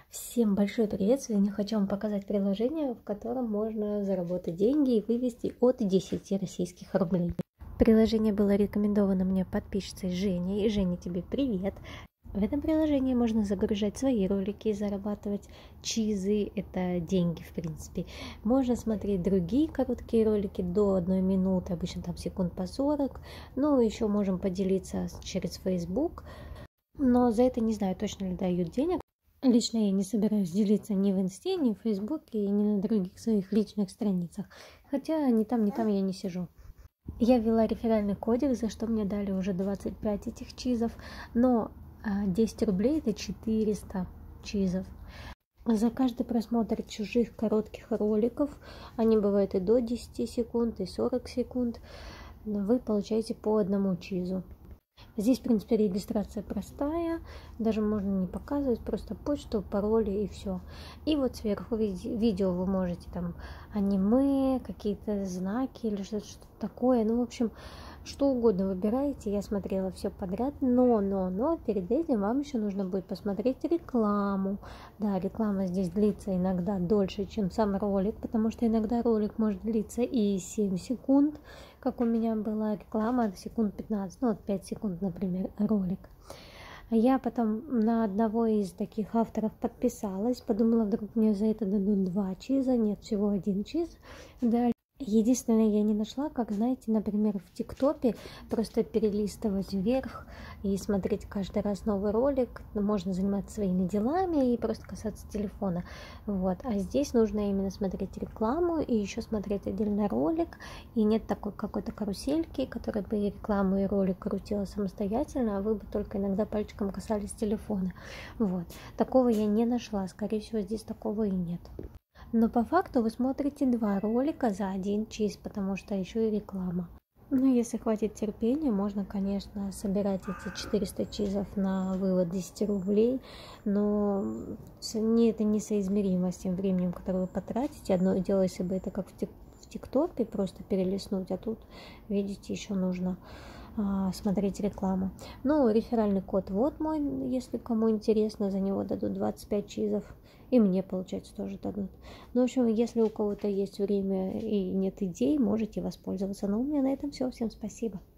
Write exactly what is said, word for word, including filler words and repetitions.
Всем большой привет! Сегодня хочу вам показать приложение, в котором можно заработать деньги и вывести от десяти российских рублей. Приложение было рекомендовано мне подписчицей Женей. И Женя, тебе привет! В этом приложении можно загружать свои ролики и зарабатывать чизы, это деньги в принципе. Можно смотреть другие короткие ролики до одной минуты, обычно там секунд по сорок. Ну, еще можем поделиться через Facebook, но за это не знаю, точно ли дают денег. Лично я не собираюсь делиться ни в Инсте, ни в Фейсбуке, и ни на других своих личных страницах. Хотя ни там, ни там я не сижу. Я ввела реферальный кодик, за что мне дали уже двадцать пять этих чизов, но десять рублей это четыреста чизов. За каждый просмотр чужих коротких роликов, они бывают и до десяти секунд, и сорок секунд, вы получаете по одному чизу. Здесь, в принципе, регистрация простая, даже можно не показывать, просто почту, пароли и все. И вот сверху видео вы можете там аниме, какие-то знаки или что-то такое, ну, в общем, что угодно выбираете. Я смотрела все подряд, но, но, но перед этим вам еще нужно будет посмотреть рекламу. Да, реклама здесь длится иногда дольше, чем сам ролик, потому что иногда ролик может длиться и семь секунд, как у меня была реклама, секунд пятнадцать, ну вот пять секунд, например, ролик. Я потом на одного из таких авторов подписалась, подумала, вдруг мне за это дадут два чиза, нет, всего один чиз. Да. Единственное, я не нашла, как, знаете, например, в ТикТоке просто перелистывать вверх и смотреть каждый раз новый ролик. Можно заниматься своими делами и просто касаться телефона. Вот. А здесь нужно именно смотреть рекламу и еще смотреть отдельно ролик. И нет такой какой-то карусельки, которая бы и рекламу, и ролик крутила самостоятельно, а вы бы только иногда пальчиком касались телефона. Вот. Такого я не нашла. Скорее всего, здесь такого и нет. Но по факту вы смотрите два ролика за один чиз, потому что еще и реклама. Ну, если хватит терпения, можно, конечно, собирать эти четыреста чизов на вывод десяти рублей, но не, это несоизмеримо с тем временем, которое вы потратите. Одно дело, если бы это как в ТикТоке, просто перелистнуть, а тут, видите, еще нужно а, смотреть рекламу. Ну, реферальный код вот мой, если кому интересно, за него дадут двадцать пять чизов. И мне, получается, тоже дадут. Ну, в общем, если у кого-то есть время и нет идей, можете воспользоваться. Но у меня на этом все. Всем спасибо.